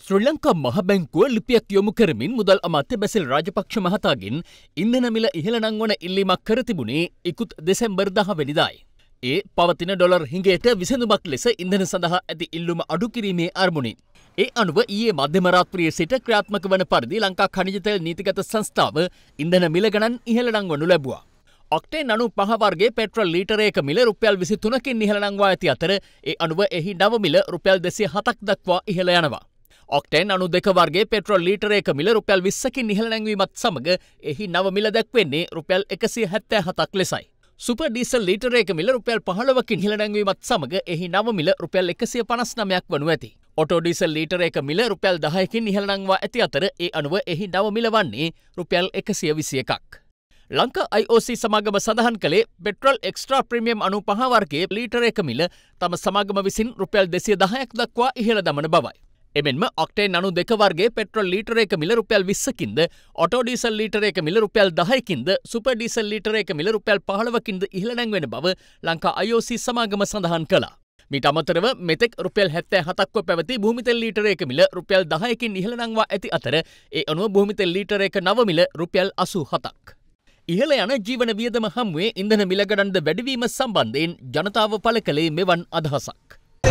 ශ්‍රී ලංකා මහ බැංකුව ලිපියක් යොමු කරමින් මුදල් අමාත්‍ය බැසිල් රාජපක්ෂ මහතාගෙන් ඉන්ධන මිල ඉහළ නංවන ඉල්ලීමක් කර තිබුණේ ඉකුත් දෙසැම්බර් 10 වෙනිදායි. ඒ පවතින ඩොලර් හිඟයට විසඳුමක් ලෙස ඉන්ධන සඳහා ඇති ඉල්ලුම අඩු කිරීමේ අරමුණින්. ඒ අනුව ඊයේ මධ්‍යම රාත්‍රියේ සිට ක්‍රියාත්මක වන පරිදි ලංකා ඛනිජ තෙල් නීතිගත සංස්ථාව ඉන්ධන මිල ගණන් ඉහළ නංවනු ලැබුවා. ඔක්ටේන් 95 වර්ගයේ පෙට්‍රල් ලීටරයක මිල රුපියල් 23කින් ඉහළ නංවා ඇති අතර ඒ අනුව එහි නව මිල රුපියල් 207ක් දක්වා ඉහළ යනවා. ඔක්ටේන් 92 වර්ගයේ පෙට්‍රල් ලීටරයක මිල රුපියල් 20කින් ඉහළ නැංවීමත් සමග එහි නව මිල දැක්වෙන්නේ රුපියල් 177ක් ලෙසයි. සුපර් ඩීසල් ලීටරයක මිල රුපියල් 15කින් ඉහළ නැංවීමත් සමග එහි නව මිල රුපියල් 159ක් වනු ඇති. ඔටෝ ඩීසල් ලීටරයක මිල රුපියල් 10කින් ඉහළ නංවා ඇති අතර ඒ අනුව එහි නව මිල වන්නේ රුපියල් 121ක්. ලංකා IOC සමාගම සඳහන් කළේ පෙට්‍රල් එක්ස්ට්‍රා ප්‍රීමියම් 95 වර්ගයේ ලීටරයක මිල තම සමාගම විසින් රුපියල් 210ක් දක්වා ඉහළ දමන බවයි. එමෙන්ම ඔක්ටේන් 92 වර්ගයේ පෙට්‍රල් ලීටරයක මිල රුපියල් 20කින්ද ඔටෝ ඩීසල් ලීටරයක මිල රුපියල් 10කින්ද සුපර් ඩීසල් ලීටරයක මිල රුපියල් 15කින්ද ඉහළ නැංවෙන බව ලංකා IOC සමාගම සඳහන් කළා. මීට අමතරව මෙතෙක් රුපියල් 77ක්ව පැවති භූමිතෙල් ලීටරයක මිල රුපියල් 10කින් ඉහළ නංවා ඇති අතර ඒ අනුව භූමිතෙල් ලීටරයක නව මිල රුපියල් 87ක්. ඉහළ යන ජීවන වියදම හමුවේ ඉන්ධන මිල ගණන්ද වැඩිවීම සම්බන්ධයෙන් ජනතාව පළ කළේ මෙවන් අදහසක්.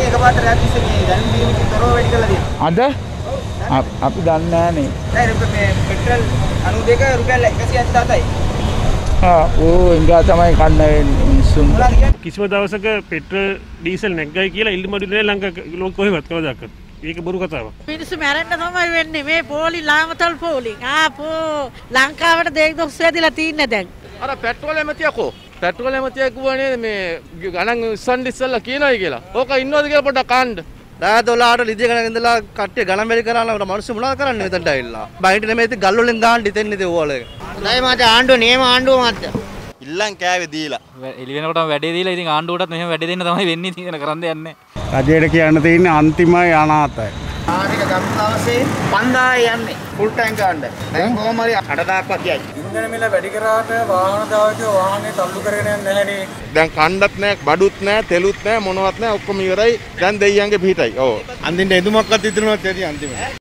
අද අපි දන්නේ නැහනේ. පෙට්‍රල් 92 රුපියල් 177යි. ඉංගා තමයි කන්න මිනිස්සුන්. කිසිම දවසක පෙට්‍රල් ඩීසල් නැග්ගයි කියලා ඉල්ලුම දුන්නේ ලංකා ලෝක කොහෙවත් කවදාකවත්. ඒක බොරු කතාවක්. මිනිස්සු මැරෙන්න තමයි වෙන්නේ මේ පොලි ලාමතල් පොලි. ලංකාවට දෙයක් දොස් වැදිලා තින්නේ දැන්. අර පෙට්‍රෝල් එමතියකෝ. පෙට්‍රෝල් එමතිය කිව්වනේ මේ ගණන් ඉස්සන් ඉස්සල්ලා කියනයි කියලා. ඕක ඉන්නවද කියලා පොඩ්ඩක් අහන්න. රෑ 12ට ලිදිය ගණන් ඉඳලා කට්ටිය ගණන් වැඩි කරලා මිනිස්සු මොනවද කරන්නේ මෙතනට ඇවිල්ලා. බයිට නෙමෙයි ඉතින් ගල් වලින් ගහන්න ඉතින් ඉතින් ඕවල. හොඳයි මාත් ආණ්ඩුව නියම ආණ්ඩුව මාත්. ඉල්ලන් කෑවේ දීලා. එළි වෙනකොටම වැඩේ දීලා ඉතින් ආණ්ඩුවටත් මෙහෙම වැඩේ දෙන්න තමයි වෙන්නේ ඉතින් කරන්න යන්නේ. රජයට කියන්න තියෙන්නේ අන්තිමයි අනාතයි. ආනික ගම්මාසේ 5000 යන්නේ ෆුල් ටැංක් ගන්න. දැන් කොහොම හරි 8000ක්වත් කියයි. ඉන්ධන මිල වැඩි කරාට වාහන දායකයෝ වාහනේ තල්ලු කරගෙන යන්නේ නැහනේ. දැන් කණ්ඩත් නැහැ, බඩුත් නැහැ, තෙලුත් නැහැ, මොනවත් නැහැ, ඔක්කොම ඉවරයි. දැන් දෙයියන්ගේ පිටයි. ඔව්. අන්දින්න එදුමක්වත් ඉතුරුනොත් ඇති අන්තිමට.